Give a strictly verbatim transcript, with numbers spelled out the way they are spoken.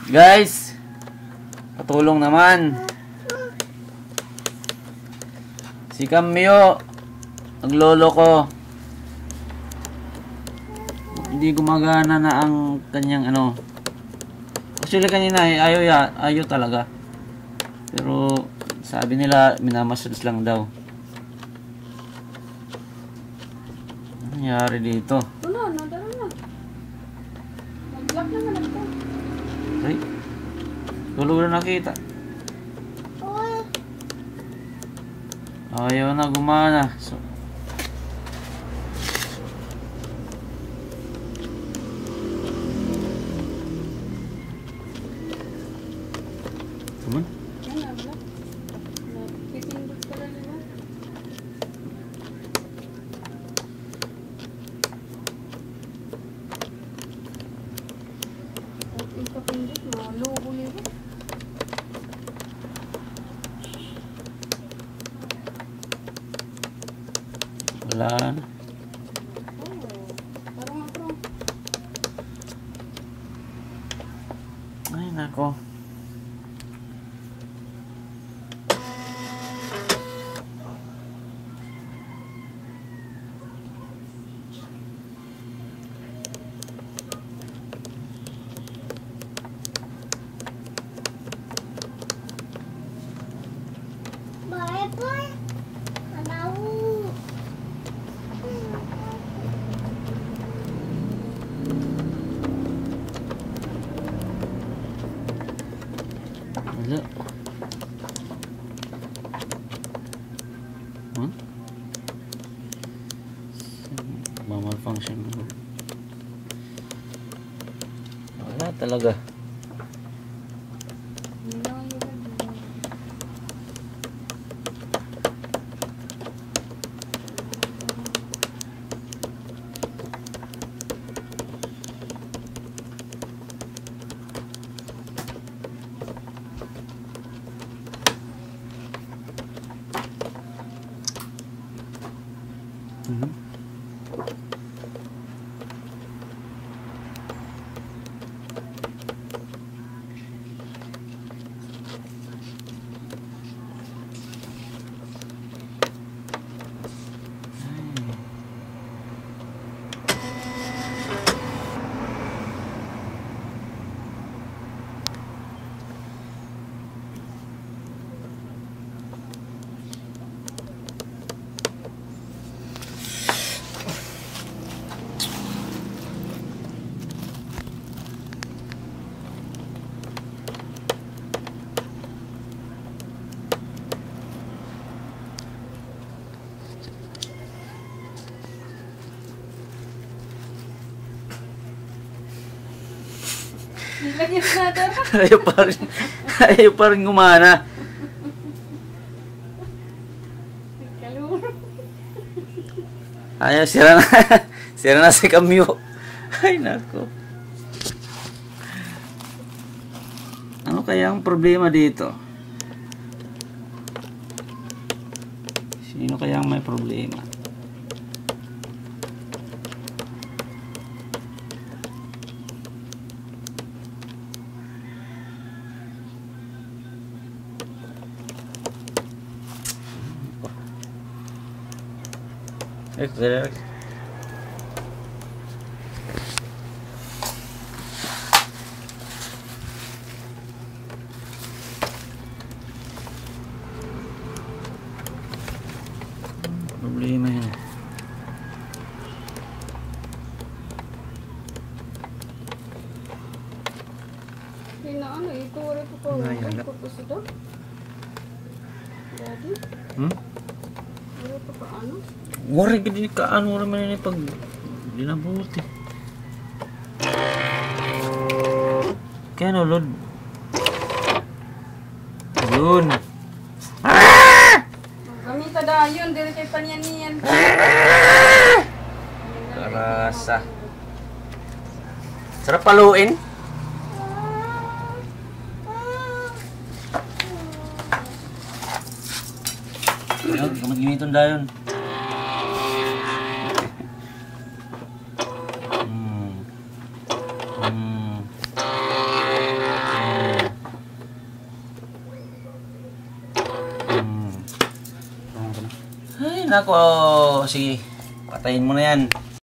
Guys, patulong naman. Si Cameo, naglolo ko. Hindi gumagana na ang kanyang ano. Actually kanina eh, ayaw, ya, ayaw talaga. Pero sabi nila minamassage lang daw. Ano nangyari dito? Wala na, dara na. Mag-lock naman ako. Ay, tulo na nakita. Ayaw na gumana. So, Kuman? Yan na, wala. Napipindot ka lang nila. At yung kapindot, malubo nila. Wala na. Oh, parang ako. Ay, nako. Wala. Huh? Malfunction. Wala talaga. Mm-hmm. Nilagyan na dara. Ayaw pa rin. Ayaw pa rin gumana. Ayaw, sira na. Sira na si Cameo. Ay, nako. Ano kaya ang problema dito? Sino kaya ang may problema? Eh, relax. Problema yan. Hindi na ano, ito wala po po. Wala po po sito. Daddy? Hmm? Wala po pa ano? Wari ka din ka ano naman yun pag dinabuti. Kaya no, Lord. Yun. Kami tada yun, dili kay panyan-yan. Karasa. Sarap paluin. Ayun, kamag-giniton dayon. Hmm. Hmm. Ay, nako. Sige. Patayin mo na yan.